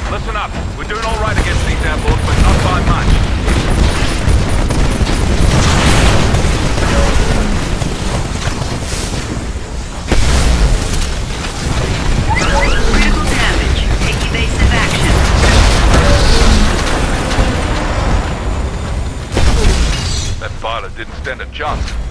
Listen up. We're doing all right against these airports, but not by much. Critical damage. Take evasive action. That pilot didn't stand a chance.